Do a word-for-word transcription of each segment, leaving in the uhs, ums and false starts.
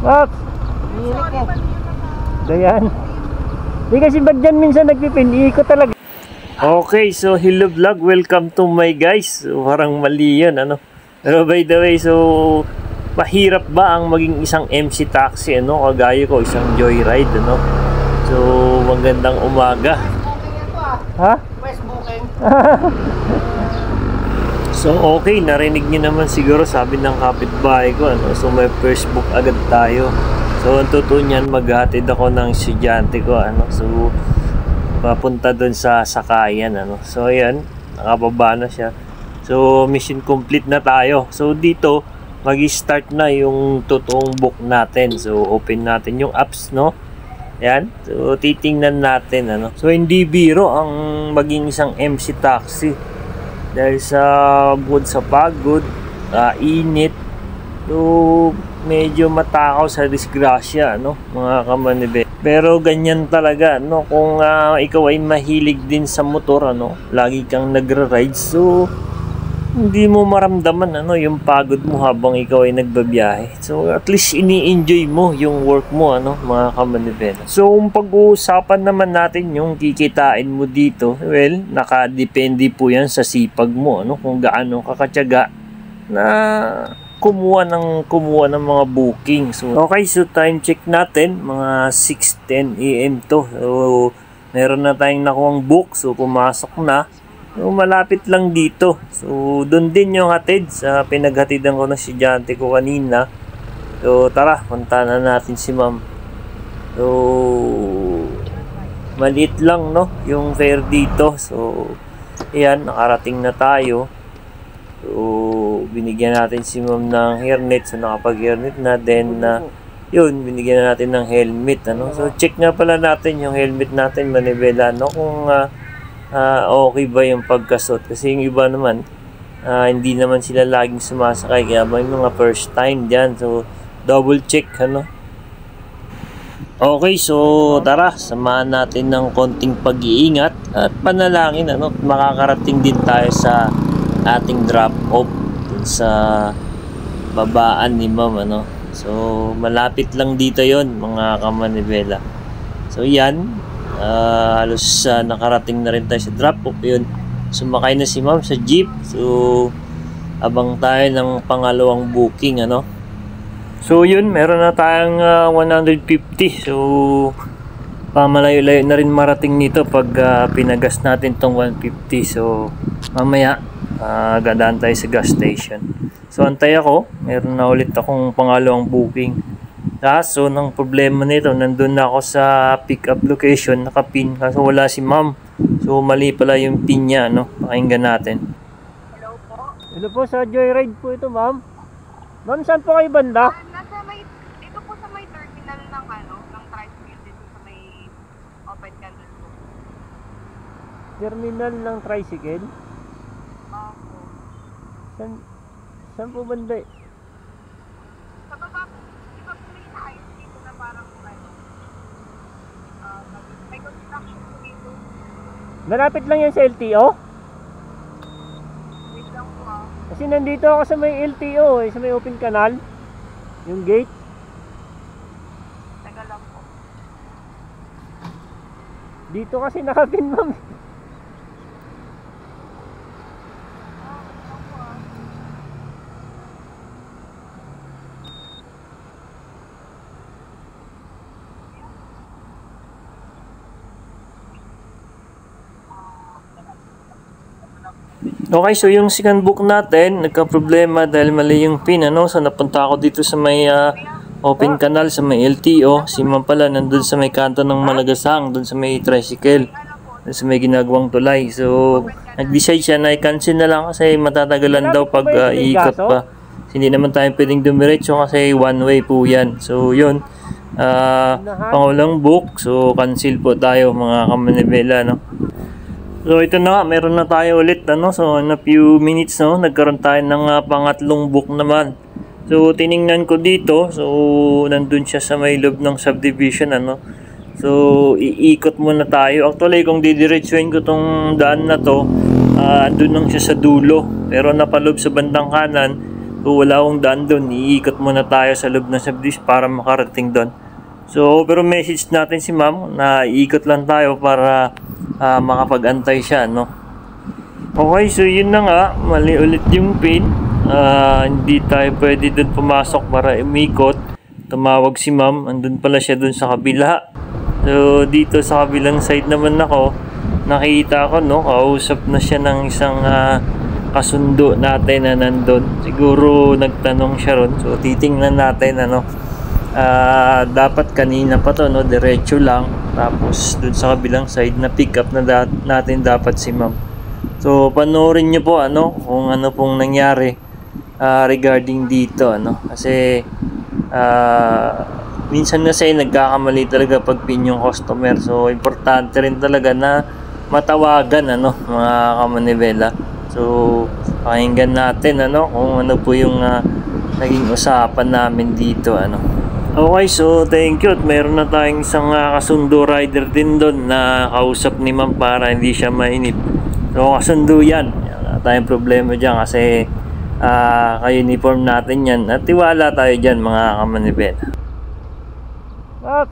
Pops! Hilik eh. Dayan. Di kasi ba't dyan minsan nagpipin? Iikot talaga. Okay, so hello vlog. Welcome to my guys. So, parang mali yun, ano? Pero by the way, so mahirap ba ang maging isang M C taxi, ano? Kagaya ko, isang joyride, ano? So, magandang umaga. Ha? West booking. So, okay. Narinig niyo naman siguro sabi ng kapitbahay ko, ano? So, may first book agad tayo. So, ang totoo niyan, maghatid ako ng estudyante ko, ano? So, papunta dun sa sakayan, ano? So, ayan. Nakababa na siya. So, mission complete na tayo. So, dito, mag-start na yung totoong book natin. So, open natin yung apps, no? Ayan. So, titingnan natin, ano? So, hindi biro ang maging isang M C taxi. Dahil sa bukod sa pagod, uh, init, so, medyo matakaw sa disgrasya, no? Mga kamanibe. Pero ganyan talaga, no? Kung uh, ikaw ay mahilig din sa motor, ano? Lagi kang nagra-ride, so hindi mo maramdaman ano yung pagod mo habang ikaw ay nagbabiyahe. So at least ini-enjoy mo yung work mo, ano, mga kamanibela. So kung pag-uusapan naman natin yung kikitain mo dito, well, nakadepende po yan sa sipag mo, ano, kung gaano kakatyaga na kumuha ng kumuha ng mga booking. So okay, so time check natin, mga six ten A M to. So meron na tayong nakuhang book, so pumasok na. So, malapit lang dito. So, doon din yung hatid sa pinaghatidan ko ng estudyante ko kanina. So, tara, punta na natin si ma'am. So, maliit lang, no? Yung fare dito. So, ayan, nakarating na tayo. So, binigyan natin si ma'am ng hairnet. So, nakapag-hairnet na. Then, uh, yun, binigyan na natin ng helmet, ano? So, check nga pala natin yung helmet natin, manibela, no? Kung, uh, Uh, okay ba yung pagkasot, kasi yung iba naman uh, hindi naman sila laging sumasakay, kaya may mga first time dyan, so double check, ano. Okay, so tara, samahan natin ng konting pag-iingat at panalangin, ano, makakarating din tayo sa ating drop off sa babaan ni ma'am, ano. So malapit lang dito yon, mga kamanibela. So yan, Uh, halos uh, nakarating na rin tayo sa drop off. Yun, sumakay na si ma'am sa jeep. So abang tayo ng pangalawang booking, ano. So yun, meron na tayong uh, one hundred fifty. So pamalayo-layo na rin marating nito pag uh, pinagas natin tong one fifty. So mamaya uh, gadaan tayo sa gas station. So antay ako, meron na ulit akong pangalawang booking. Kaso, ng problema nito, nandun na ako sa pick-up location, nakapin, kaso wala si ma'am. So, mali pala yung pin niya, no? Pakinggan natin. Hello po? Hello po, sa joyride po ito, ma'am. Ma'am, saan po kayo banda? Uh, nasa may, dito po sa may terminal ng ano, ng tricycle, dito sa may open canal po. Terminal ng tricycle? Oo po. Saan, saan po banda eh? Sa baba po. May construction po dito. Malapit lang yan sa L T O? Wait lang po ah. Kasi nandito ako sa may L T O eh, sa may open canal. Yung gate. Taga lang po. Dito kasi nakapin, ma'am. Ah, wait lang po ah. Okay, so yung second book natin, nagka-problema dahil mali yung pin, ano? So napunta ako dito sa may uh, open canal, sa may L T O. Si ma'am pala nandun sa may kanto ng Malagasang, dun sa may tricycle, dun sa may ginagawang tulay. So nag-decide siya na i-cancel na lang kasi matatagalan daw pag uh, iikot pa. Hindi naman tayo pwedeng dumiretso kasi one way po yan. So yun, uh, pangulang book, so cancel po tayo, mga kamanibela, no? So ito na nga, meron na tayo ulit, ano. So in a few minutes, no, nagkaroon tayo ng uh, pangatlong book naman. So tiningnan ko dito, so nandun siya sa may loob ng subdivision, ano. So iikot muna tayo. Actually, kung didiretsuhin ko tong daan na to, uh, andun lang siya sa dulo. Pero napalob sa bandang kanan, So wala akong daan doon, iikot muna tayo sa loob ng subdivision para makarating doon. So pero message natin si ma'am na iikot lang tayo para uh, makapag-antay siya, no? Okay, so yun na nga, mali ulit yung pin. Uh, hindi tayo pwede doon pumasok para umikot. Tumawag si ma'am, andun pala siya doon sa kabila. So dito sa kabilang side naman ako, nakita ko, no, kausap na siya ng isang uh, kasundo natin na nandun. Siguro nagtanong siya ron. So titingnan natin, ano, uh, dapat kanina pa to, no, diretso lang. Tapos dun sa kabilang side na pick up na da natin dapat si ma'am. So panoorin nyo po, ano, kung ano pong nangyari uh, regarding dito, ano, kasi uh, minsan kasi nagkakamali talaga pag pin yung customer. So importante rin talaga na matawagan, ano, mga kamanibela. So pakinggan natin, ano, kung ano po yung uh, naging usapan namin dito, ano. Okay, so thank you. At meron na tayong isang uh, kasundo rider din doon na kausap ni ma'am para hindi siya mainip. So kasundo yan, wala tayong problema dyan kasi uh, ka-uniform natin yan at tiwala tayo dyan, mga kamanibela. Pops!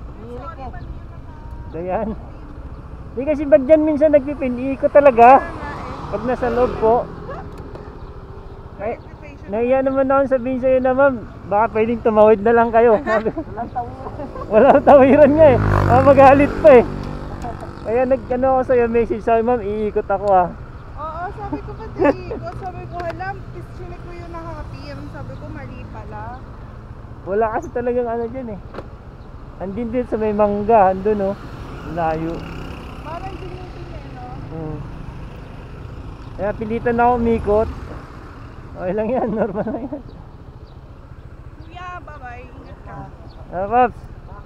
Dayan. Di kasi ba't dyan minsan nagpipin, iikot talaga pag nasa loob po. Ay, nahiya naman ako sabihin sa'yo na ma'am, baka pwedeng tumawid na lang kayo. Walang tawiran. Walang tawiran nga eh, ah, magalit pa eh. Kaya nag-ano ako sa'yo, message sa'yo, ma'am, iikot ako ah. Oo, sabi ko pa iikot, sabi ko halam, chinik ko yung nakapim, sabi ko mali pala. Wala kasi talagang ano dyan eh. Andin din sa may mangga, andun oh, layo. Parang din yung pineno. Hmm. Kaya pilitan ako umikot. Okay lang yan, normal lang yan. Kuya, bye-bye, ingat ka. Ah, Pops.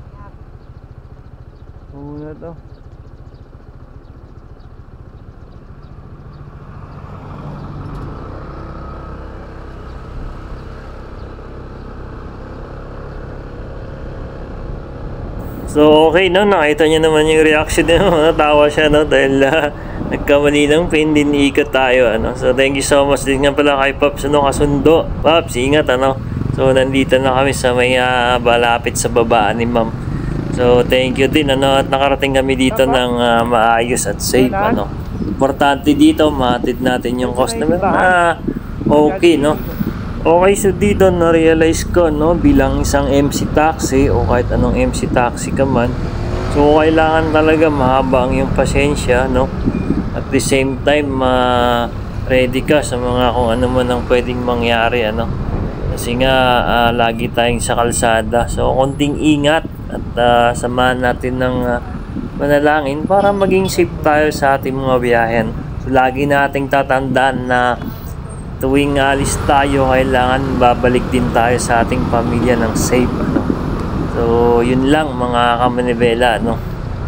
Muna to. So okay, no, nakita niyo naman yung reaction niya, natawa siya, no, dahil uh, nagkamali ng pin, din ikot tayo, ano. So thank you so much din nga pala kay Pops, ano, kasundo. Pops, ingat, ano. So nandito na kami sa may uh, balapit sa babaan ni ma'am. So thank you din, ano, at nakarating kami dito ng uh, maayos at safe, ano. Importante dito, mahatid natin yung customer na okay, no. Okay, so dito na-realize ko, no, bilang isang M C taxi o kahit anong M C taxi ka man, so kailangan talaga mahaba ang iyong pasensya, no, at the same time uh, ready ka sa mga kung ano man ang pwedeng mangyari, ano, kasi nga uh, lagi tayong sa kalsada. So konting ingat at uh, samahan natin ng uh, manalangin para maging safe tayo sa ating mga biyahen. So lagi nating tatandaan na tuwing alis tayo, kailangan babalik din tayo sa ating pamilya ng safe, ano. So yun lang, mga kamanibela, no.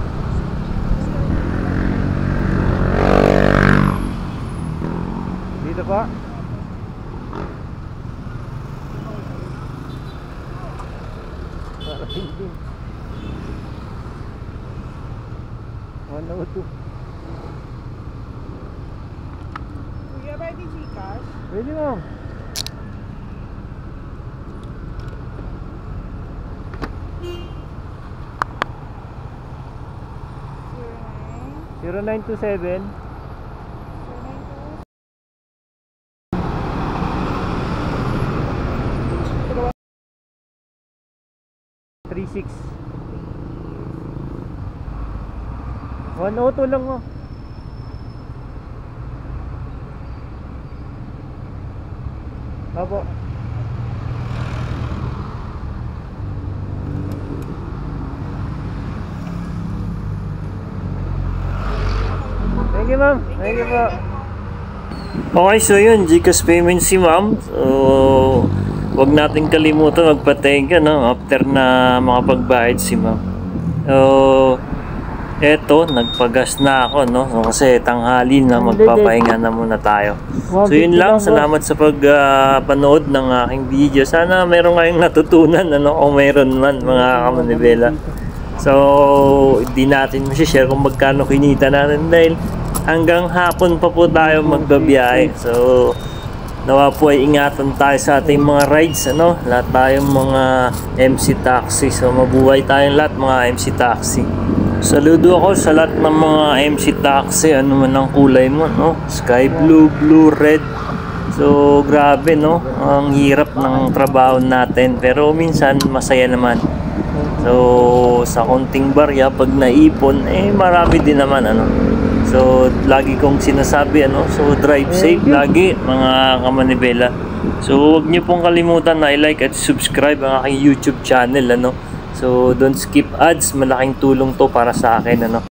Dito pa. Parating din. one oh two. Kuya, pwede Gcash? Pwede, ma'am. zero nine two seven three six one oh two lang, oh. Opo. Thank you, ma'am. Thank you po. Okay, so yun, Gcash payment si ma'am. So wag natin kalimutan magpa-thank you, no, after na makapagbayad si ma'am. So eto, nagpagas na ako, no? So, kasi tanghali na, magpapahinga na muna tayo. So yun lang, salamat sa pagpanood uh, ng aking video. Sana meron kayong natutunan, ano, kung meron man, mga kamanibela. So hindi natin masishare kung magkano kinita natin dahil hanggang hapon pa po tayo magbabiyahe. So nawa po ay ingatan tayo sa ating mga rides, ano, lahat tayong mga M C Taxi. So mabuhay tayong lahat mga M C Taxi. Saludo ako sa lahat ng mga M C Taxi, ano man ang kulay mo, no? Sky blue, blue, red. So grabe, no? Ang hirap ng trabaho natin, pero minsan masaya naman. So sa konting barya pag naipon, eh marami din naman, ano. So lagi kong sinasabi, ano, so drive safe lagi mga kamanibela. So huwag niyo pong kalimutan na i-like at subscribe ang aking YouTube channel, ano. So don't skip ads, malaking tulong to para sa akin, ano.